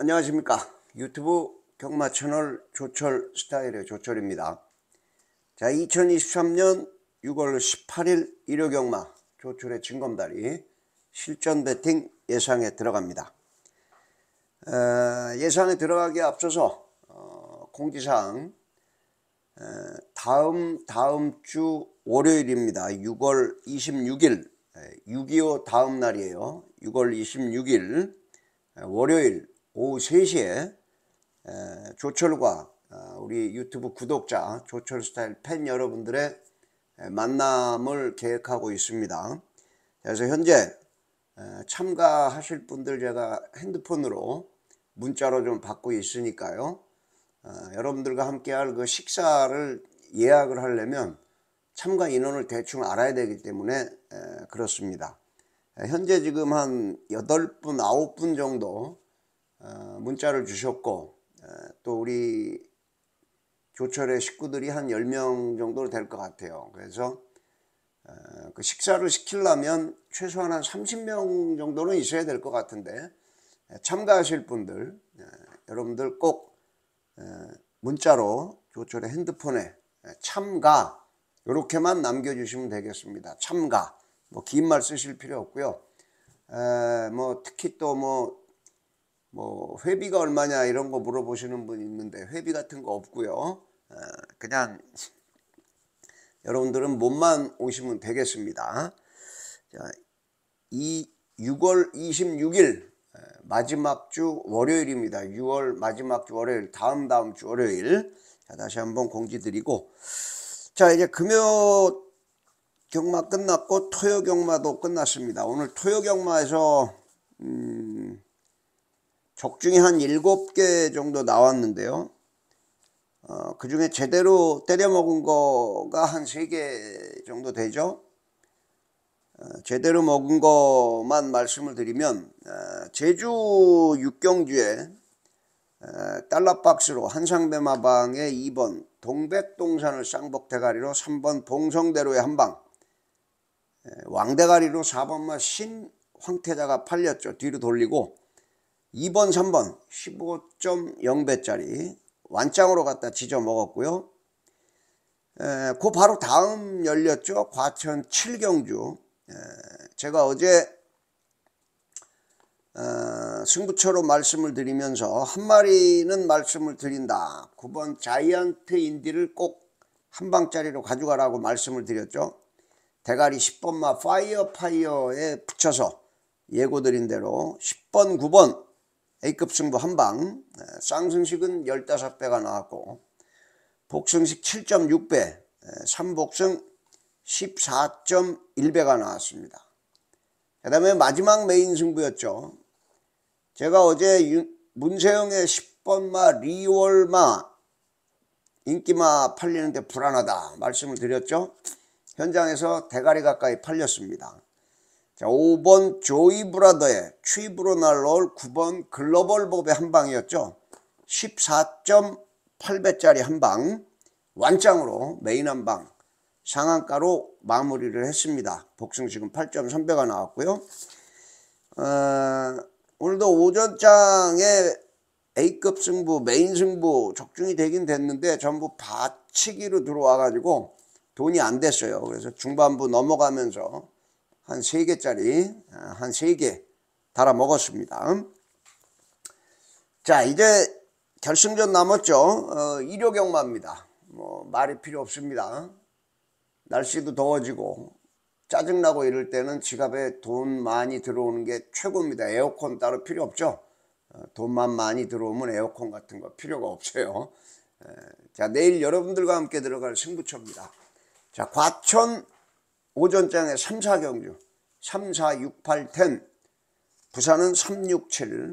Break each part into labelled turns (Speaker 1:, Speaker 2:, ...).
Speaker 1: 안녕하십니까. 유튜브 경마 채널 조철 스타일의 조철입니다. 자, 2023년 6월 18일 일요 경마 조철의 진검다리 실전 배팅 예상에 들어갑니다. 예상에 들어가기에 앞서서 공지사항, 다음 주 월요일입니다. 6월 26일 6.25 다음 날이에요. 6월 26일 월요일 오후 3시에 조철과 우리 유튜브 구독자 조철스타일 팬 여러분들의 만남을 계획하고 있습니다. 그래서 현재 참가하실 분들 제가 핸드폰으로 문자로 좀 받고 있으니까요. 여러분들과 함께 할 그 식사를 예약을 하려면 참가 인원을 대충 알아야 되기 때문에 그렇습니다. 현재 지금 한 8분, 9분 정도 문자를 주셨고, 또 우리 조철의 식구들이 한 10명 정도 될 것 같아요. 그래서 그 식사를 시키려면 최소한 한 30명 정도는 있어야 될 것 같은데, 참가하실 분들 여러분들 꼭 문자로 조철의 핸드폰에 참가 이렇게만 남겨주시면 되겠습니다. 참가, 뭐 긴 말 쓰실 필요 없고요. 뭐 특히 또 뭐 회비가 얼마냐 이런 거 물어보시는 분 있는데 회비 같은 거 없고요. 그냥 여러분들은 몸만 오시면 되겠습니다. 자, 6월 26일 마지막 주 월요일입니다. 6월 마지막 주 월요일, 다음 주 월요일. 자, 다시 한번 공지 드리고, 자, 이제 금요 경마 끝났고 토요 경마도 끝났습니다. 오늘 토요 경마에서 적중이 한 7개 정도 나왔는데요. 그 중에 제대로 때려먹은 거가 한 3개 정도 되죠. 제대로 먹은 것만 말씀을 드리면, 제주 6경주에 달러박스로 한상배마방의 2번 동백동산을 쌍복대가리로 3번 봉성대로의 한방, 왕대가리로 4번마 신황태자가 팔렸죠. 뒤로 돌리고 2번 3번 15.0배짜리 완짱으로 갖다 지져 먹었고요. 그 바로 다음 열렸죠. 과천 7경주. 제가 어제 승부처로 말씀을 드리면서 한 마리는 말씀을 드린다. 9번 자이언트 인디를 꼭 한 방짜리로 가져가라고 말씀을 드렸죠. 대가리 10번마 파이어에 붙여서 예고 드린 대로 10번 9번 A급 승부 한방, 쌍승식은 15배가 나왔고 복승식 7.6배, 3복승 14.1배가 나왔습니다. 그 다음에 마지막 메인 승부였죠. 제가 어제 문세영의 10번마 리월마 인기마 팔리는데 불안하다 말씀을 드렸죠. 현장에서 대가리 가까이 팔렸습니다. 자, 5번 조이브라더의 취입으로 날라올 9번 글로벌법의 한방이었죠. 14.8배짜리 한방 완짱으로 메인 한방 상한가로 마무리를 했습니다. 복승식은 8.3배가 나왔고요. 오늘도 오전장에 A급 승부, 메인 승부 적중이 되긴 됐는데 전부 받치기로 들어와 가지고 돈이 안 됐어요. 그래서 중반부 넘어가면서 한 3개짜리 한 3개 달아 먹었습니다. 자, 이제 결승전 남았죠. 일요 경마입니다. 뭐 말이 필요 없습니다. 날씨도 더워지고 짜증나고 이럴 때는 지갑에 돈 많이 들어오는 게 최고입니다. 에어컨 따로 필요 없죠. 돈만 많이 들어오면 에어컨 같은 거 필요가 없어요. 자, 내일 여러분들과 함께 들어갈 승부처입니다. 자, 과천 오전장에 3, 4경주 3, 4, 6, 8, 10 부산은 3, 6, 7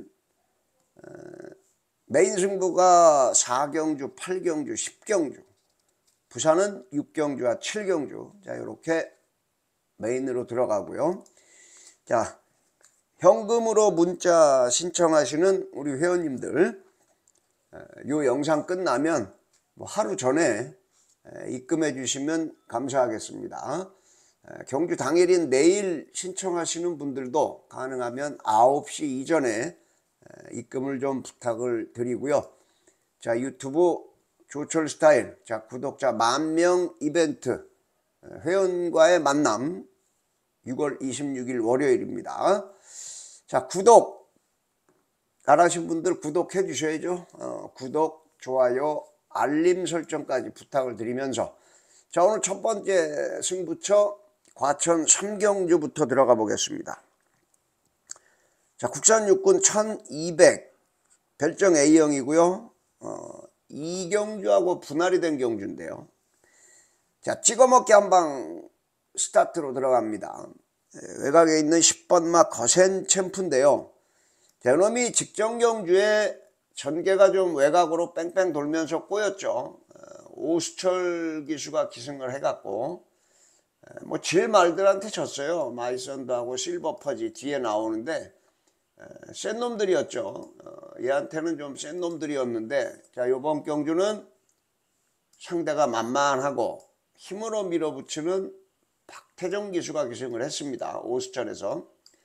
Speaker 1: 메인 승부가 4경주, 8경주, 10경주 부산은 6경주와 7경주. 자, 이렇게 메인으로 들어가고요. 자, 현금으로 문자 신청하시는 우리 회원님들 요 영상 끝나면 뭐 하루 전에 입금해 주시면 감사하겠습니다. 경주 당일인 내일 신청하시는 분들도 가능하면 9시 이전에 입금을 좀 부탁을 드리고요. 자, 유튜브 조철 스타일, 자, 구독자 10,000명 이벤트 회원과의 만남 6월 26일 월요일입니다. 자, 구독 안 하신 분들 구독해 주셔야죠. 구독, 좋아요, 알림 설정까지 부탁을 드리면서, 자, 오늘 첫 번째 승부처 과천 삼경주부터 들어가 보겠습니다. 자, 국산 육군 1200 별정 A형이고요. 이경주하고 분할이 된 경주인데요. 자, 찍어먹기 한방 스타트로 들어갑니다. 외곽에 있는 10번마 거센 챔프인데요. 저놈이 직전 경주에 전개가 좀 외곽으로 뺑뺑 돌면서 꼬였죠. 오수철 기수가 기승을 해갖고 뭐 질 말들한테 졌어요. 마이선드하고 실버퍼지 뒤에 나오는데 센 놈들이었죠. 얘한테는 좀 센 놈들이었는데, 자, 요번 경주는 상대가 만만하고 힘으로 밀어붙이는 박태정 기수가 기승을 했습니다. 오수천에서.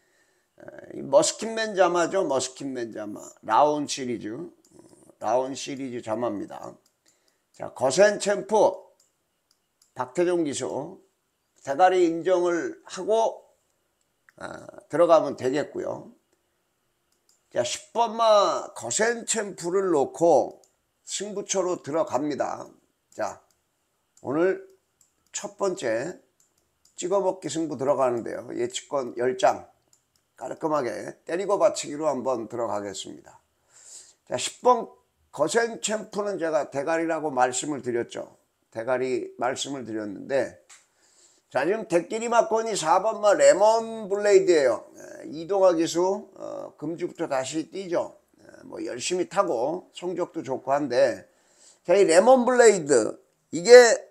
Speaker 1: 머스킨맨 자마죠. 머스킨맨 자마. 라온 시리즈 자마입니다. 자, 거센 챔프 박태정 기수 대가리 인정을 하고 들어가면 되겠고요. 자, 10번마 거센 챔프를 놓고 승부처로 들어갑니다. 자, 오늘 첫 번째 찍어먹기 승부 들어가는데요. 예측권 10장 깔끔하게 때리고 받치기로 한번 들어가겠습니다. 자, 10번 거센 챔프는 제가 대가리라고 말씀을 드렸죠. 대가리 말씀을 드렸는데, 자, 지금 대끼리 막건이 4번마 레몬 블레이드예요. 이동화 기수 금주부터 다시 뛰죠. 뭐 열심히 타고 성적도 좋고 한데, 자, 이 레몬 블레이드 이게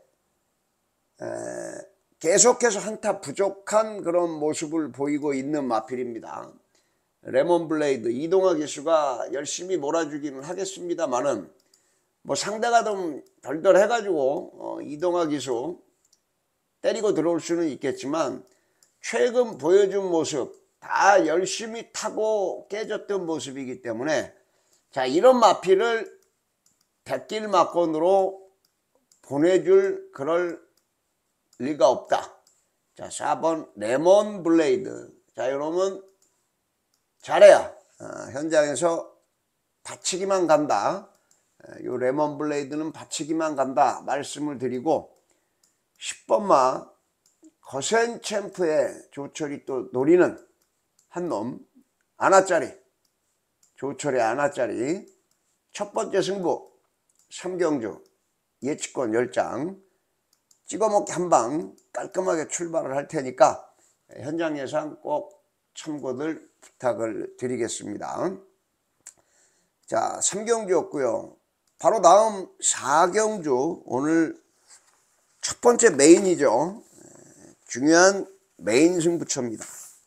Speaker 1: 계속해서 한타 부족한 그런 모습을 보이고 있는 마필입니다. 레몬 블레이드 이동화 기수가 열심히 몰아주기는 하겠습니다만은 뭐 상대가 좀 덜덜 해가지고 이동화 기수 때리고 들어올 수는 있겠지만, 최근 보여준 모습 다 열심히 타고 깨졌던 모습이기 때문에, 자, 이런 마필을 대길 막건으로 보내줄 그럴 리가 없다. 자, 4번 레몬 블레이드. 자, 이러면 잘해야 현장에서 받치기만 간다. 요 레몬 블레이드는 받치기만 간다 말씀을 드리고, 10번마 거센 챔프의 조철이 또 노리는 한 놈 아나짜리, 조철의 아나짜리 첫 번째 승부 3경주 예측권 10장 찍어먹기 한방 깔끔하게 출발을 할 테니까 현장 예상 꼭 참고들 부탁을 드리겠습니다. 자, 3경주였고요. 바로 다음 4경주, 오늘 첫 번째 메인이죠. 중요한 메인 승부처입니다.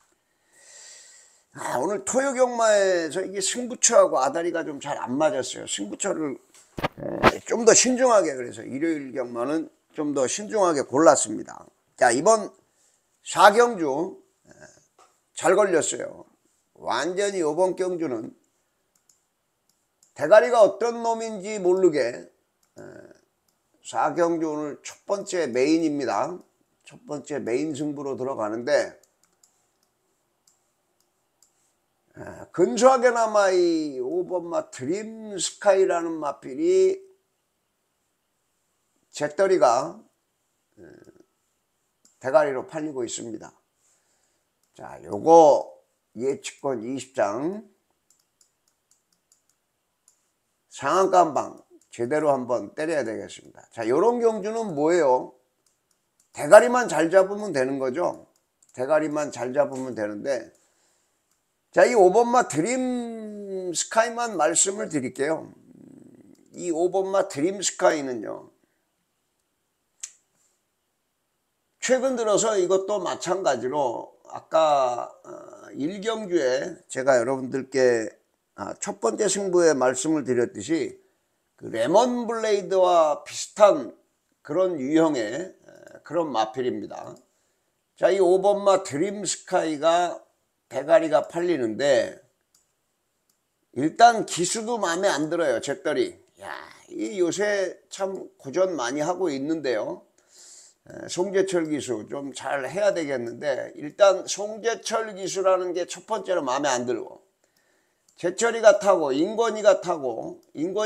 Speaker 1: 오늘 토요경마에서 이게 승부처하고 아다리가 좀 잘 안 맞았어요. 승부처를 좀 더 신중하게, 그래서 일요일 경마는 좀 더 신중하게 골랐습니다. 자, 이번 4경주 잘 걸렸어요. 완전히 이번 경주는 대가리가 어떤 놈인지 모르게 4경주 오늘 첫 번째 메인입니다. 첫 번째 메인 승부로 들어가는데, 근소하게나마 이 5번마 드림 스카이라는 마필이 잿더리가 대가리로 팔리고 있습니다. 자, 요거 예측권 20장 상한가 한방 제대로 한번 때려야 되겠습니다. 자, 요런 경주는 뭐예요? 대가리만 잘 잡으면 되는 거죠. 대가리만 잘 잡으면 되는데, 자, 이 5번마 드림 스카이만 말씀을 드릴게요. 이 5번마 드림 스카이는요, 최근 들어서 이것도 마찬가지로 아까 1경주에 제가 여러분들께 첫 번째 승부에 말씀을 드렸듯이 그 레몬 블레이드와 비슷한 그런 유형의 그런 마필입니다. 자, 이 5번마 드림 스카이가 대가리가 팔리는데, 일단 기수도 마음에 안 들어요. 잿더리. 야, 이 요새 참 고전 많이 하고 있는데요. 송재철 기수 좀 잘 해야 되겠는데, 일단 송재철 기수라는 게 첫 번째로 마음에 안 들고, 재철이가 타고 인권이가 타고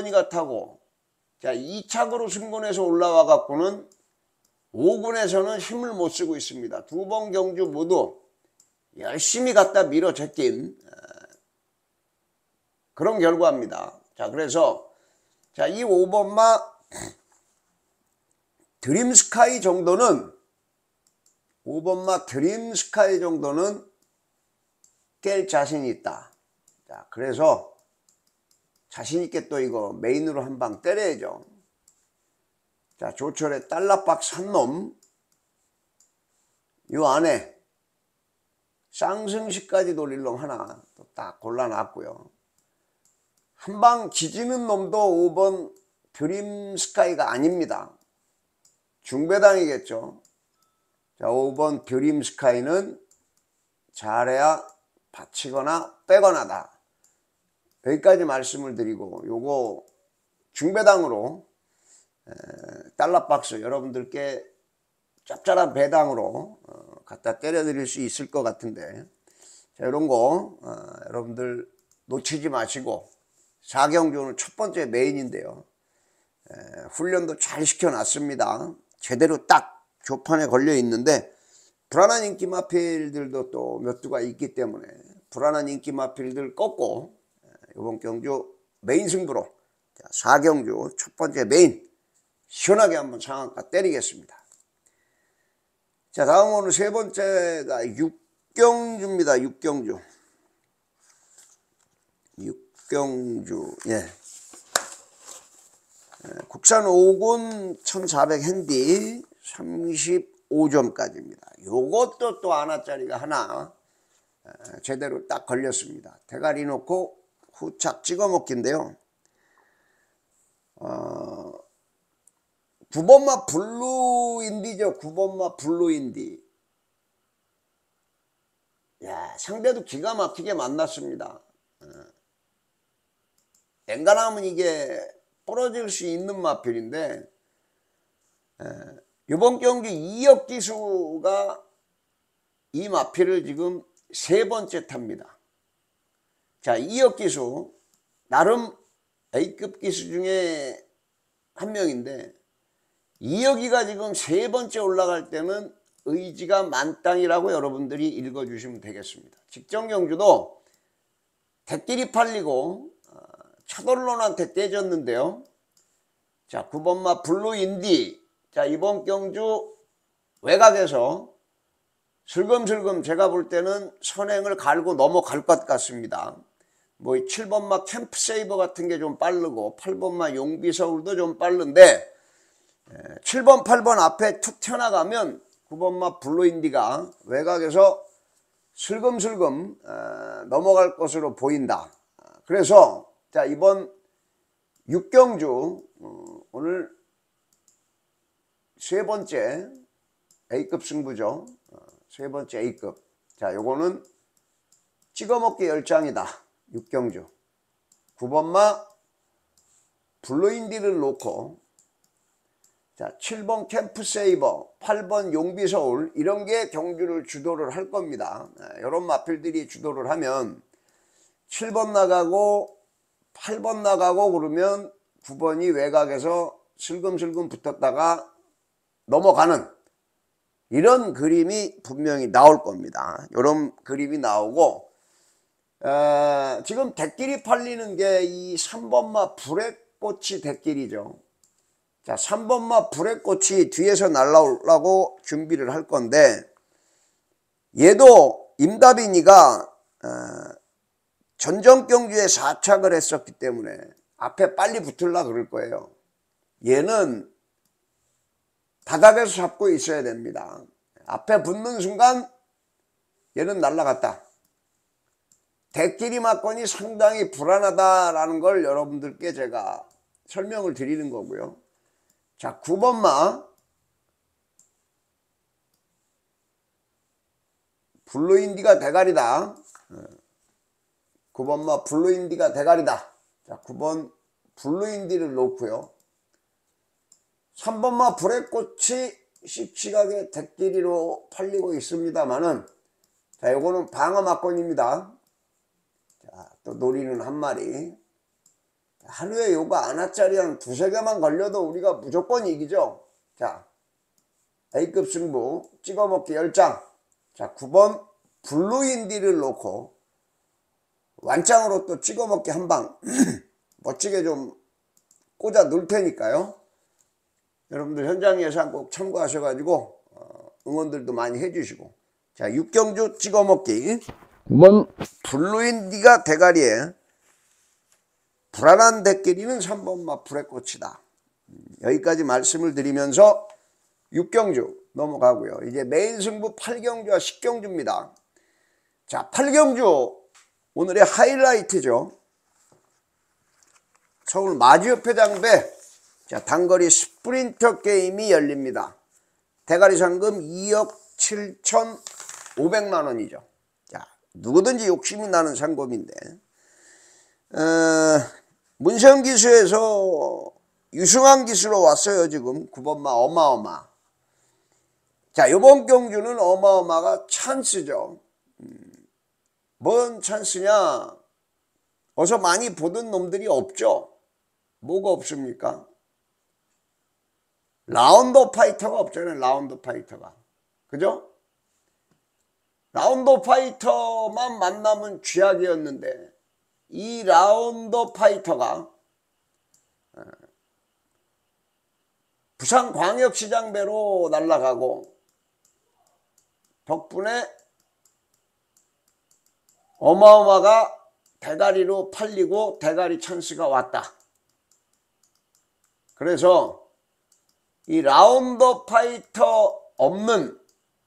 Speaker 1: 자 2착으로 승군에서 올라와 갖고는 5군에서는 힘을 못 쓰고 있습니다. 두 번 경주 모두 열심히 갖다 밀어 제낀 그런 결과입니다. 자, 그래서 자, 이 5번마 드림스카이 정도는 5번마 드림스카이 정도는 깰 자신이 있다. 자, 그래서 자신있게 또 이거 메인으로 한 방 때려야죠. 자, 조철의 달러박스 한 놈, 요 안에 쌍승시까지 돌릴 놈 하나 또 딱 골라놨고요. 한 방 지지는 놈도 5번 드림스카이가 아닙니다. 중배당이겠죠. 자, 5번 드림스카이는 잘해야 받치거나 빼거나다. 여기까지 말씀을 드리고, 요거 중배당으로 달러박스 여러분들께 짭짤한 배당으로 갖다 때려 드릴 수 있을 것 같은데, 자, 이런 거 여러분들 놓치지 마시고, 4경주는 첫 번째 메인인데요. 훈련도 잘 시켜놨습니다. 제대로 딱 조판에 걸려 있는데, 불안한 인기 마필들도 또 몇 두가 있기 때문에 불안한 인기 마필들 꺾고 이번 경주 메인 승부로 4경주 첫 번째 메인 시원하게 한번 상한가 때리겠습니다. 자, 다음 오늘 세 번째가 6경주입니다. 6경주. 예. 국산 5군 1400 핸디 35점까지입니다. 요것도 또 하나짜리가 하나 제대로 딱 걸렸습니다. 대가리 놓고 후착 찍어 먹기인데요. 9번마 블루인디죠. 9번마 블루인디. 야, 상대도 기가 막히게 만났습니다. 엔간하면 이게 부러질 수 있는 마필인데, 이번 경기 2역 기수가 이 마필을 지금 세 번째 탑니다. 자, 2역 기수 나름 A급 기수 중에 한 명인데, 2역이가 지금 세 번째 올라갈 때는 의지가 만땅이라고 여러분들이 읽어주시면 되겠습니다. 직전 경주도 대끼리 팔리고 차돌론한테 떼졌는데요. 자, 9번마 블루인디. 자, 이번 경주 외곽에서 슬금슬금 제가 볼 때는 선행을 갈고 넘어갈 것 같습니다. 뭐 7번마 캠프세이버 같은 게 좀 빠르고 8번마 용비서울도 좀 빠른데, 7번 8번 앞에 툭 튀어나가면 9번마 블루인디가 외곽에서 슬금슬금 넘어갈 것으로 보인다. 그래서 자, 이번 6경주 오늘 세 번째 A급 승부죠. 세 번째 A급. 자, 요거는 찍어먹기 10장이다. 6경주. 9번마 블루인디를 놓고, 자, 7번 캠프세이버, 8번 용비서울, 이런 게 경주를 주도를 할 겁니다. 이런 마필들이 주도를 하면 7번 나가고 8번 나가고 그러면 9번이 외곽에서 슬금슬금 붙었다가 넘어가는 이런 그림이 분명히 나올 겁니다. 이런 그림이 나오고, 지금 대끼리 팔리는 게 이 3번마 불의꽃이 대끼리죠. 자, 3번마 불의꽃이 뒤에서 날라오려고 준비를 할 건데, 얘도 임다빈이가 전정경주에 4착을 했었기 때문에 앞에 빨리 붙으려고 그럴 거예요. 얘는 바닥에서 잡고 있어야 됩니다. 앞에 붙는 순간 얘는 날아갔다. 대끼리 맞건이 상당히 불안하다라는 걸 여러분들께 제가 설명을 드리는 거고요. 자, 9번마 블루인디가 대가리다. 9번마 블루인디가 대가리다. 자, 9번 블루인디를 놓고요. 3번마 불의꽃이 씩씩하게 대끼리로 팔리고 있습니다만은, 자, 요거는 방어 막건입니다. 자, 또 노리는 한 마리. 하루에 요거 하나짜리 한 두세 개만 걸려도 우리가 무조건 이기죠. 자, A급 승부 찍어먹기 10장. 자, 9번 블루인디를 놓고 완장으로 또 찍어먹기 한방 멋지게 좀 꽂아 놓을 테니까요. 여러분들 현장 예상 꼭 참고하셔가지고 응원들도 많이 해주시고. 자, 6경주 찍어먹기 9번 블루인디가 대가리에 불안한 대끼리는 3번마 불의꽃이다. 여기까지 말씀을 드리면서 6경주 넘어가고요. 이제 메인 승부 8경주와 10경주입니다. 자, 8경주 오늘의 하이라이트죠. 서울 마주협회장배, 자, 단거리 스프린터 게임이 열립니다. 대가리 상금 2억 7,500만 원이죠. 자, 누구든지 욕심이 나는 상금인데, 문세영 기수에서 유승환 기수로 왔어요. 지금 9번마 어마어마. 자, 요번 경주는 어마어마가 찬스죠. 뭔 찬스냐? 어서 많이 보던 놈들이 없죠. 뭐가 없습니까? 라운드 파이터가 없잖아요. 라운드 파이터가. 그죠? 라운드 파이터만 만나면 쥐약이었는데, 이 라운드 파이터가 부산광역시장배로 날아가고, 덕분에 어마어마가 대가리로 팔리고 대가리 찬스가 왔다. 그래서 이 라운드 파이터 없는,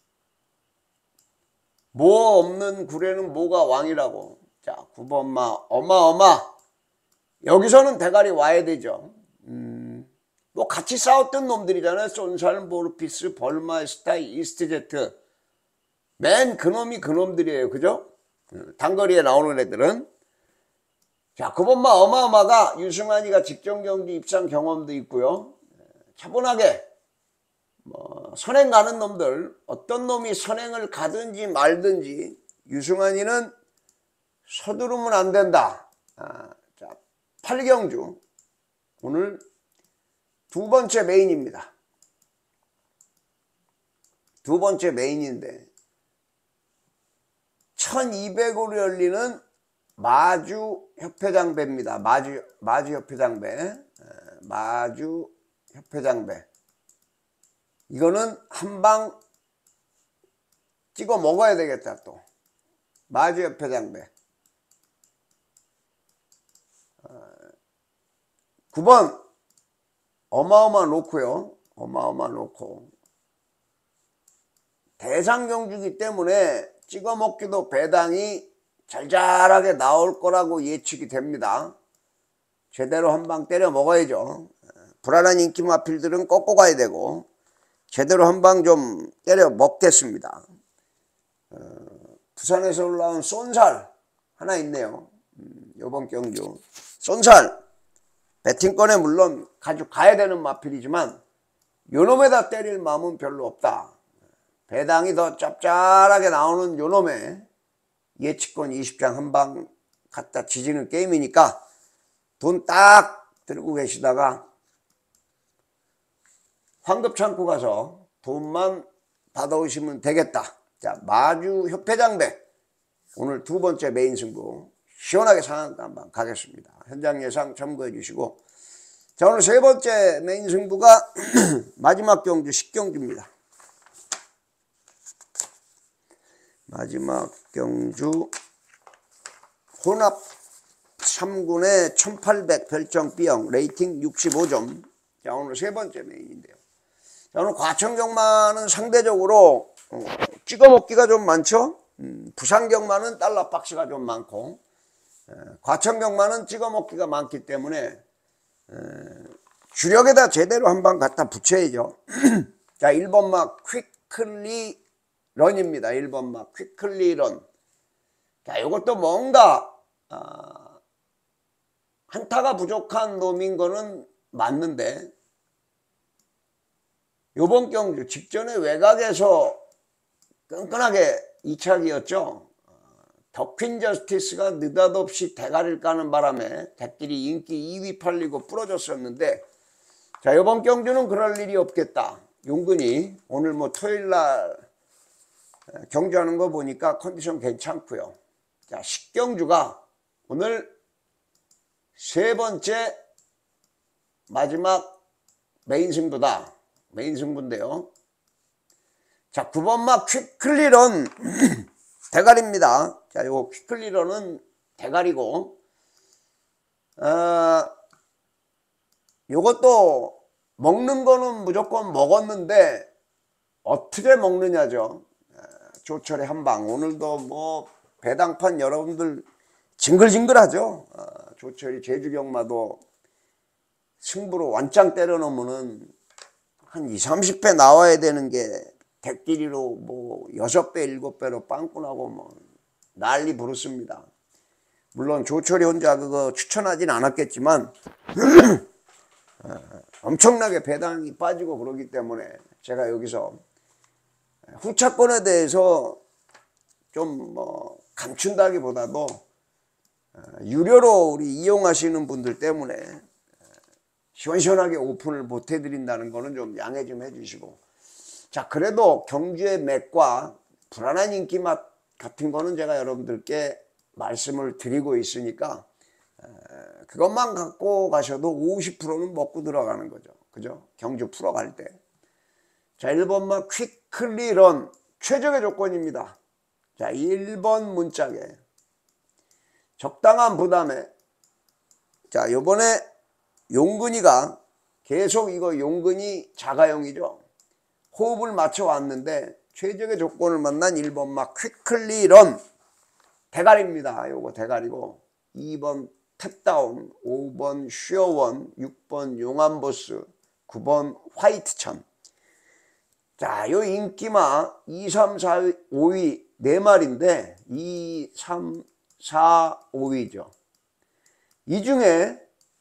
Speaker 1: 뭐 없는 굴에는 뭐가 왕이라고. 자, 9번마 어마어마. 여기서는 대가리 와야 되죠. 뭐 같이 싸웠던 놈들이잖아요. 쏜살, 모르피스, 벌마스타, 이스트제트. 맨 그놈이 그놈들이에요. 그죠? 단거리에 나오는 애들은. 자, 9번마 어마어마가 유승환이가 직전 경기 입상 경험도 있고요. 차분하게 뭐 선행 가는 놈들, 어떤 놈이 선행을 가든지 말든지 유승환이는 서두르면 안 된다. 자, 8경주 오늘 두 번째 메인입니다. 두 번째 메인인데 1200으로 열리는 마주협회장배입니다. 마주협회장배. 마주협회장배. 이거는 한방 찍어 먹어야 되겠다. 또 마주협회장배. 9번 어마어마 놓고요. 어마어마 놓고 대상경주기 때문에 찍어 먹기도 배당이 잘잘하게 나올 거라고 예측이 됩니다. 제대로 한방 때려 먹어야죠. 불안한 인기 마필들은 꺾고 가야 되고 제대로 한방 좀 때려 먹겠습니다. 부산에서 올라온 쏜살 하나 있네요. 이번 경주 쏜살 배팅권에 물론 가져가야 되는 마필이지만 요놈에다 때릴 마음은 별로 없다. 배당이 더 짭짤하게 나오는 요놈에 예측권 20장 한방 갖다 지지는 게임이니까 돈 딱 들고 계시다가 황급창고 가서 돈만 받아오시면 되겠다. 자, 마주협회장배 오늘 두 번째 메인 승부 시원하게 상한가 한번 가겠습니다. 현장 예상 참고해 주시고, 자, 오늘 세 번째 메인 승부가 마지막 경주 10경주입니다. 마지막 경주 혼합 3군의 1800 별정 B형 레이팅 65점. 자, 오늘 세 번째 메인인데요. 자, 오늘 과천경마는 상대적으로 찍어먹기가 좀 많죠. 부산경마는 달러 박스가 좀 많고 과천경마는 찍어먹기가 많기 때문에 주력에다 제대로 한방 갖다 붙여야죠. 자, 1번마 퀵클리 런입니다. 1번마 퀵클리 런. 자, 이것도 뭔가 한타가 부족한 놈인 거는 맞는데 요번 경주 직전에 외곽에서 끈끈하게 2차기였죠. 더 퀸 저스티스가 느닷없이 대가리를 까는 바람에 대끼리 인기 2위 팔리고 부러졌었는데, 자, 요번 경주는 그럴 일이 없겠다. 용근이 오늘 뭐 토요일날 경주하는 거 보니까 컨디션 괜찮고요. 자, 10경주가 오늘 세 번째 마지막 메인 승부다. 메인 승부인데요. 자, 9번마 퀵클리런 대가리입니다. 자, 요 퀵클리런은 대가리고, 요것도 먹는 거는 무조건 먹었는데 어떻게 먹느냐죠. 조철의 한방. 오늘도 뭐 배당판 여러분들 징글징글하죠. 조철이 제주경마도 승부로 완짱 때려놓으면은 한 20, 30배 나와야 되는 게 대끼리로 뭐 6배, 7배로 빵꾸나고 뭐 난리 부르습니다. 물론 조철이 혼자 그거 추천하진 않았겠지만 엄청나게 배당이 빠지고 그러기 때문에 제가 여기서 후차권에 대해서 좀 뭐 감춘다기보다도 유료로 우리 이용하시는 분들 때문에 시원시원하게 오픈을 못 해드린다는 거는 좀 양해 좀 해주시고, 자, 그래도 경주의 맥과 불안한 인기 맛 같은 거는 제가 여러분들께 말씀을 드리고 있으니까 그것만 갖고 가셔도 50%는 먹고 들어가는 거죠. 그죠? 경주 풀어갈 때. 자, 1번마 퀵클리런 최적의 조건입니다. 자, 1번 문짝에 적당한 부담에, 자, 요번에 용근이가 계속 이거 용근이 자가용이죠. 호흡을 맞춰 왔는데 최적의 조건을 만난 1번마 퀵클리런 대가리입니다. 요거 대가리고, 2번 탭다운, 5번 슈어원, 6번 용암보스, 9번 화이트천. 자, 요 인기마 2, 3, 4, 5위 4마리인데 2, 3, 4, 5위죠. 이 중에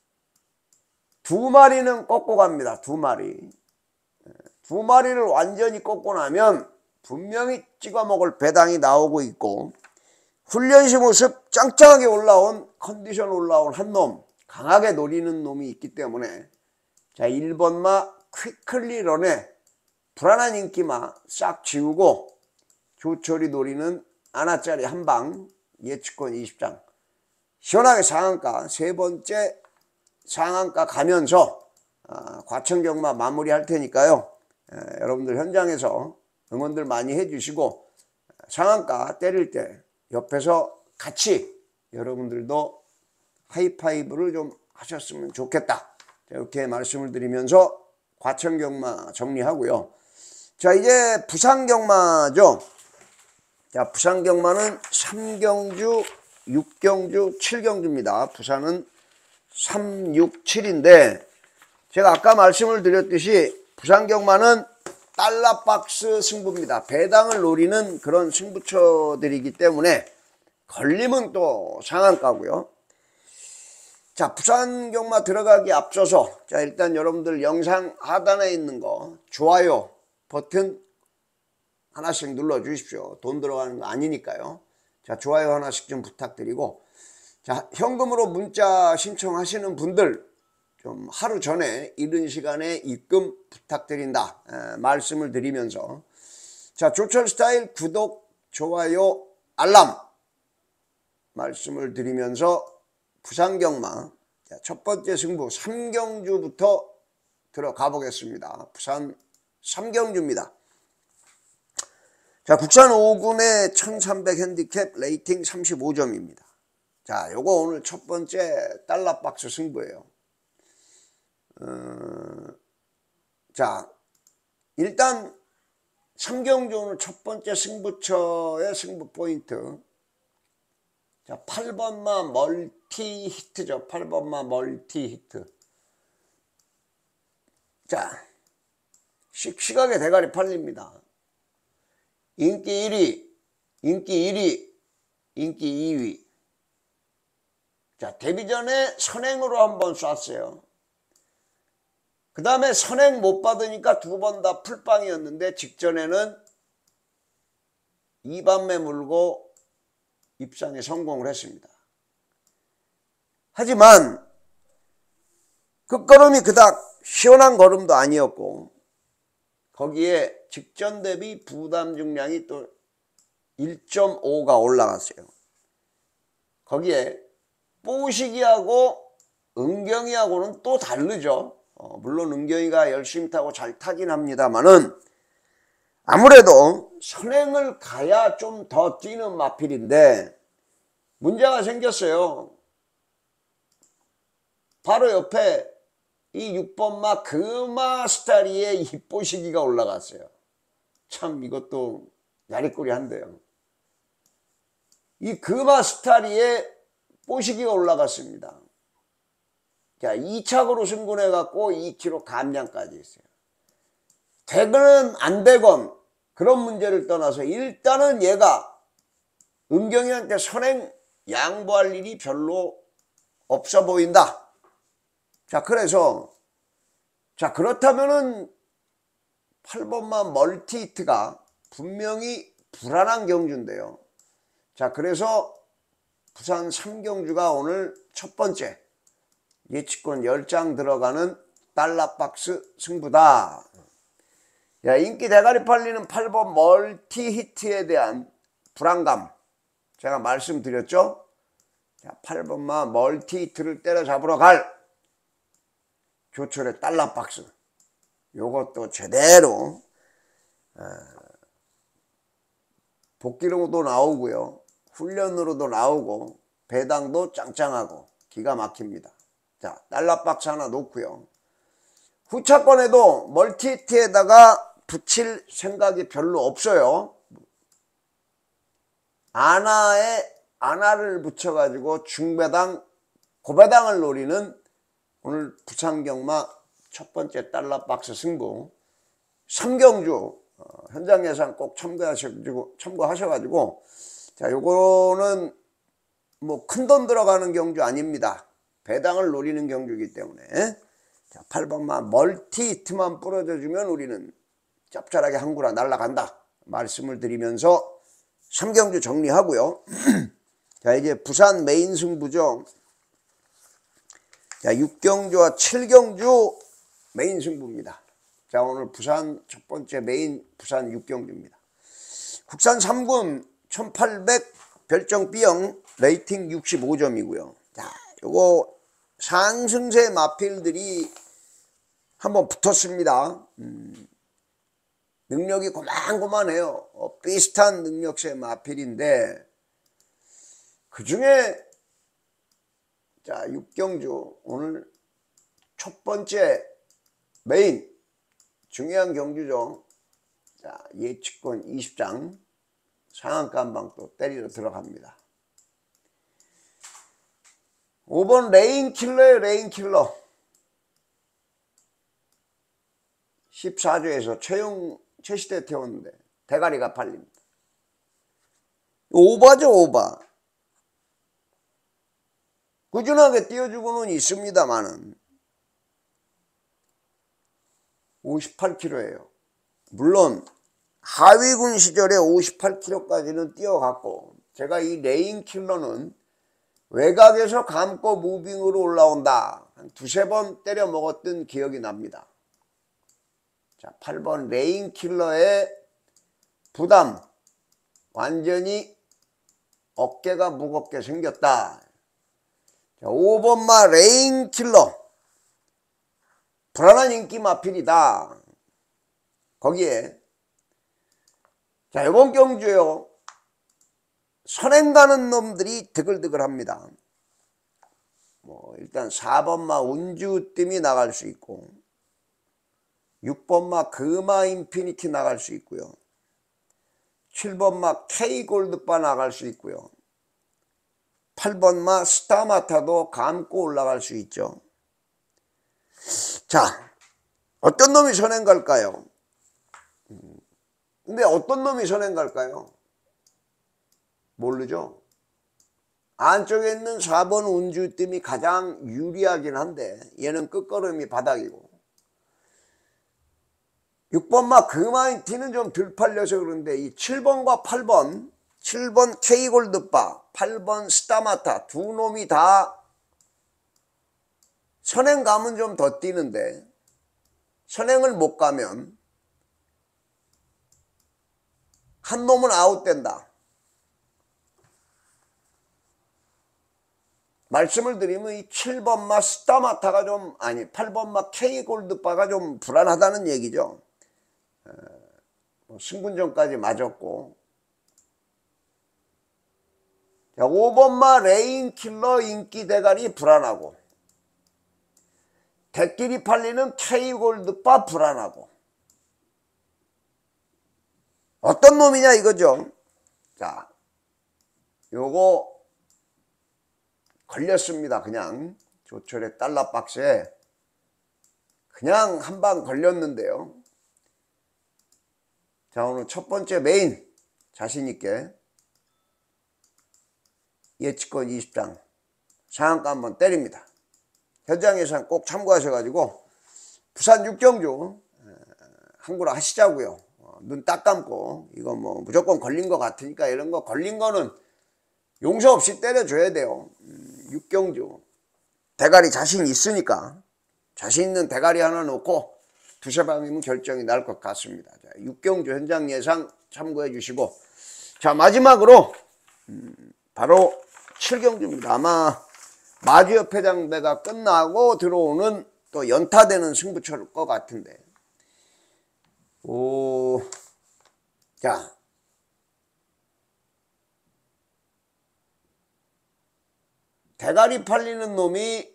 Speaker 1: 2마리는 꺾고 갑니다. 2마리. 2마리를 완전히 꺾고 나면 분명히 찍어 먹을 배당이 나오고 있고, 훈련시 모습 짱짱하게 올라온, 컨디션 올라온 한 놈, 강하게 노리는 놈이 있기 때문에, 자, 1번마 퀵클리런에 불안한 인기마 싹 지우고 조철이 노리는 하나짜리 한방 예측권 20장 시원하게 상한가, 세 번째 상한가 가면서 과천경마 마무리 할 테니까요. 여러분들 현장에서 응원들 많이 해주시고, 상한가 때릴 때 옆에서 같이 여러분들도 하이파이브를 좀 하셨으면 좋겠다. 이렇게 말씀을 드리면서 과천경마 정리하고요. 자, 이제 부산경마죠. 자, 부산경마는 3경주, 6경주, 7경주입니다. 부산은 3, 6, 7인데 제가 아까 말씀을 드렸듯이 부산경마는 달러박스 승부입니다. 배당을 노리는 그런 승부처들이기 때문에 걸리면 또 상한가고요. 자, 부산경마 들어가기 앞서서, 자, 일단 여러분들 영상 하단에 있는 거 좋아요 버튼 하나씩 눌러 주십시오. 돈 들어가는 거 아니니까요. 자, 좋아요 하나씩 좀 부탁드리고, 자, 현금으로 문자 신청하시는 분들 좀 하루 전에 이른 시간에 입금 부탁드린다 말씀을 드리면서, 자, 조철스타일 구독, 좋아요, 알람 말씀을 드리면서 부산경마 첫 번째 승부 3경주부터 들어가 보겠습니다. 부산 3경주입니다. 자, 국산 5군의 1300 핸디캡 레이팅 35점입니다. 자, 요거 오늘 첫 번째 달러박스 승부예요. 자, 일단 3경주 오늘 첫 번째 승부처의 승부 포인트. 자, 8번마 멀티 히트죠. 8번마 멀티 히트. 자, 씩씩하게 대가리 팔립니다. 인기 1위, 인기 1위, 인기 2위. 자, 데뷔전에 선행으로 한번 쐈어요. 그 다음에 선행 못 받으니까 두 번 다 풀빵이었는데 직전에는 2반매 물고 입상에 성공을 했습니다. 하지만 그 걸음이 그닥 시원한 걸음도 아니었고 거기에 직전 대비 부담 중량이 또 1.5가 올라갔어요. 거기에 뽀시기하고 은경이하고는 또 다르죠. 물론 은경이가 열심히 타고 잘 타긴 합니다만은 아무래도 선행을 가야 좀 더 뛰는 마필인데 문제가 생겼어요. 바로 옆에 이 6번마 금화 스타리에 이 뽀시기가 올라갔어요. 참 이것도 야리꾸리한데요. 이 금화 스타리에 뽀시기가 올라갔습니다. 자, 2착으로 승분해갖고 2kg 감량까지 있어요. 되건 안 되건 그런 문제를 떠나서 일단은 얘가 은경이한테 선행 양보할 일이 별로 없어 보인다. 자, 그래서 자, 그렇다면은 8번만 멀티히트가 분명히 불안한 경주인데요. 자, 그래서 부산 3경주가 오늘 첫 번째 예측권 10장 들어가는 달러박스 승부다. 야, 인기 대가리 팔리는 8번 멀티히트에 대한 불안감 제가 말씀드렸죠. 자, 8번만 멀티히트를 때려잡으러 갈 조철의 달러박스 요것도 제대로 복귀로도 나오고요. 훈련으로도 나오고 배당도 짱짱하고 기가 막힙니다. 자, 달러박스 하나 놓고요. 후차권에도 멀티히트에다가 붙일 생각이 별로 없어요. 안화를 붙여가지고 중배당, 고배당을 노리는 오늘 부산경마 첫 번째 달러박스 승부 3경주 현장 예상 꼭 참고하셔가지고 자, 요거는 뭐 큰돈 들어가는 경주 아닙니다. 배당을 노리는 경주이기 때문에 자, 8번만 멀티히트만 뿌려주면 우리는 짭짤하게 한구라 날아간다 말씀을 드리면서 3경주 정리하고요. 자, 이제 부산 메인 승부죠. 자, 6경주와 7경주 메인 승부입니다. 자, 오늘 부산 첫 번째 메인 부산 6경주입니다. 국산 3군 1800 별정 B형 레이팅 65점이고요. 자, 요거 상승세 마필들이 한번 붙었습니다. 능력이 고만고만해요. 비슷한 능력세 마필인데 그 중에 자, 6경주 오늘 첫 번째 메인 중요한 경주죠. 자, 예측권 20장 상한가 한 방 또 때리러 들어갑니다. 5번 레인킬러예요. 레인킬러 14조에서 최시대 태웠는데 대가리가 팔립니다. 오바죠. 오바. 꾸준하게 띄워주고는 있습니다만은 58kg예요. 물론 하위군 시절에 58kg까지는 뛰어갔고 제가 이 레인킬러는 외곽에서 감고 무빙으로 올라온다 한 두세 번 때려 먹었던 기억이 납니다. 자, 8번 레인킬러의 부담 완전히 어깨가 무겁게 생겼다. 자, 5번마 레인킬러 불안한 인기 마필이다. 거기에 자, 이번 경주요 선행 가는 놈들이 드글드글합니다. 뭐 일단 4번마 운주뜸이 나갈 수 있고 6번마 금화 인피니티 나갈 수 있고요. 7번마 K골드바 나갈 수 있고요. 8번마 스타마타도 감고 올라갈 수 있죠. 자, 어떤 놈이 선행 갈까요? 근데 어떤 놈이 선행 갈까요? 모르죠. 안쪽에 있는 4번 운주뜸이 가장 유리하긴 한데 얘는 끝걸음이 바닥이고 6번마 그마인티는 좀 덜 팔려서 그런데 이 7번과 8번 7번 K골드바 8번 스타마타 두 놈이 다 선행 가면 좀 더 뛰는데 선행을 못 가면 한 놈은 아웃된다. 말씀을 드리면 이 7번마 스타마타가 좀 아니 8번마 K골드바가 좀 불안하다는 얘기죠. 승분전까지 맞았고 자, 5번마 레인킬러 인기 대가리 불안하고 대끼리 팔리는 K골드바 불안하고 어떤 놈이냐 이거죠. 자, 요거 걸렸습니다. 그냥 조철의 달러 박스에 그냥 한 방 걸렸는데요. 자, 오늘 첫 번째 메인 자신있게 예측권 20장 상한가 한번 때립니다. 현장 예산 꼭 참고하셔가지고 부산 6경주 한구라 하시자고요. 눈 딱 감고 이거 뭐 무조건 걸린 것 같으니까 이런 거 걸린 거는 용서 없이 때려줘야 돼요. 6경주 대가리 자신 있으니까 자신 있는 대가리 하나 놓고 두세 방이면 결정이 날 것 같습니다. 자, 6경주 현장 예상 참고해 주시고 자 마지막으로 바로 7경주입니다. 아마 마주협회장대가 끝나고 들어오는 또 연타되는 승부처일 것 같은데 자 대가리 팔리는 놈이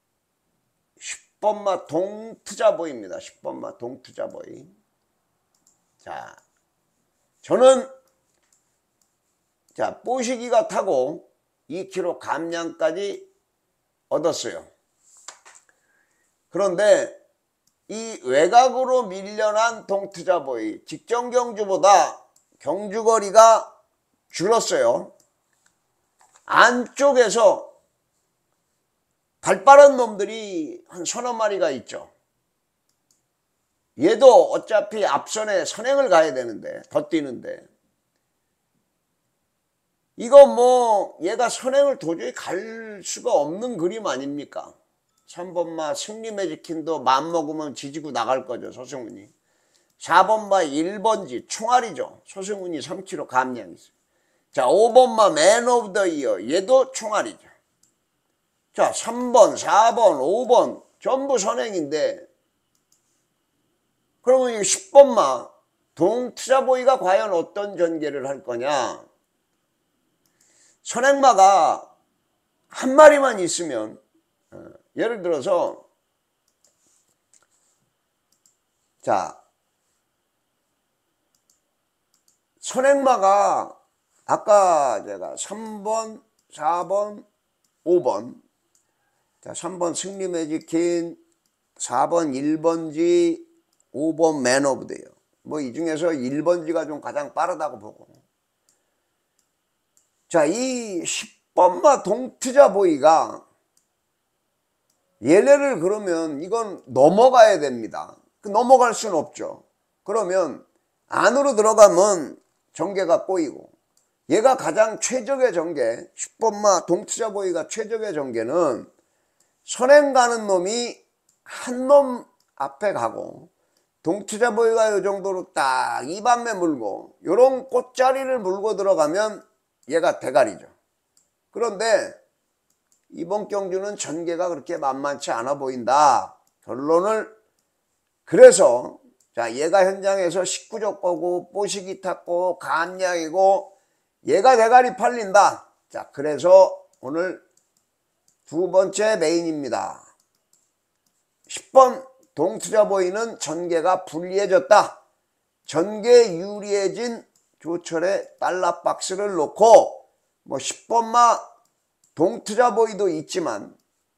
Speaker 1: 10번마 동투자보입니다. 10번마 동투자보이. 자, 저는 자 뽀시기가 타고 2kg 감량까지 얻었어요. 그런데 이 외곽으로 밀려난 동투자보이 직전 경주보다 경주거리가 줄었어요. 안쪽에서 발 빠른 놈들이 한 서너 마리가 있죠. 얘도 어차피 앞선에 선행을 가야 되는데 더 뛰는데 이거 뭐 얘가 선행을 도저히 갈 수가 없는 그림 아닙니까? 3번마 승리매직킨도 맘먹으면 지지고 나갈 거죠. 서승훈이. 4번마 1번지 총알이죠. 서승훈이 3kg 감량이 있어요. 자 5번마 맨 오브 더 이어 얘도 총알이죠. 자 3번 4번 5번 전부 선행인데 그러면 이 10번마 동투자보이가 과연 어떤 전개를 할 거냐. 선행마가 한 마리만 있으면 예를 들어서 자 선행마가 아까 제가 3번 4번 5번 자 3번 승리매직킨 4번 1번지 5번 맨 오브 데요. 뭐 이 중에서 1번지가 좀 가장 빠르다고 보고 자 이 10번마 동투자보이가 얘네를 그러면 이건 넘어가야 됩니다. 넘어갈 수는 없죠. 그러면 안으로 들어가면 전개가 꼬이고 얘가 가장 최적의 전개 10번마 동투자보이가 최적의 전개는 선행 가는 놈이 한 놈 앞에 가고 동투자보이가 이 정도로 딱 2반매 물고 요런 꽃자리를 물고 들어가면 얘가 대가리죠. 그런데 이번 경주는 전개가 그렇게 만만치 않아 보인다. 결론을 그래서 자 얘가 현장에서 19조 거고 뽀시기 탔고 감량이고 얘가 대가리 팔린다. 자 그래서 오늘 두 번째 메인입니다. 10번 동투자보이는 전개가 불리해졌다. 전개 유리해진 조철의 달러박스를 놓고 뭐 10번마 동투자보이도 있지만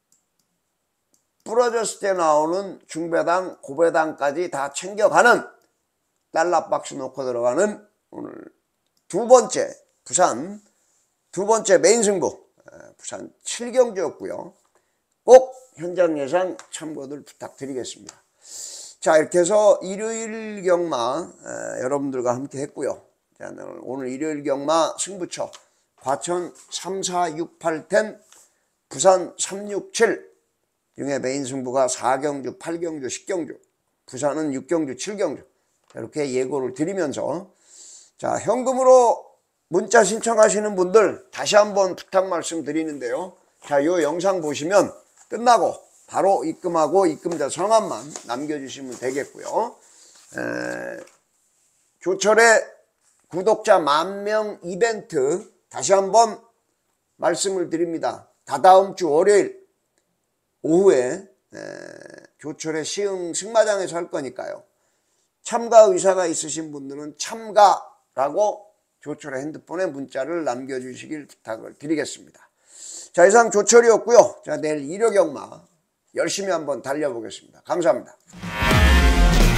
Speaker 1: 부러졌을 때 나오는 중배당 고배당까지 다 챙겨가는 달러박스 놓고 들어가는 오늘 두 번째 부산 두 번째 메인 승부 부산 7경주였고요. 꼭 현장 예상 참고들 부탁드리겠습니다. 자, 이렇게 해서 일요일 경마 여러분들과 함께 했고요. 자, 오늘 일요일 경마 승부처 과천 3, 4, 6, 8텐 부산 3, 6, 7 중에 메인 승부가 4경주, 8경주, 10경주, 부산은 6경주, 7경주 이렇게 예고를 드리면서 자, 현금으로 문자 신청하시는 분들 다시 한번 부탁 말씀드리는데요. 자, 요 영상 보시면 끝나고 바로 입금하고 입금자 성함만 남겨주시면 되겠고요. 조철의 구독자 10,000명 이벤트 다시 한번 말씀을 드립니다. 다다음 주 월요일 오후에 조철의 시흥 승마장에서 할 거니까요. 참가 의사가 있으신 분들은 참가라고 조철의 핸드폰에 문자를 남겨주시길 부탁을 드리겠습니다. 자, 이상 조철이었고요. 자, 내일 일요 경마 열심히 한번 달려보겠습니다. 감사합니다.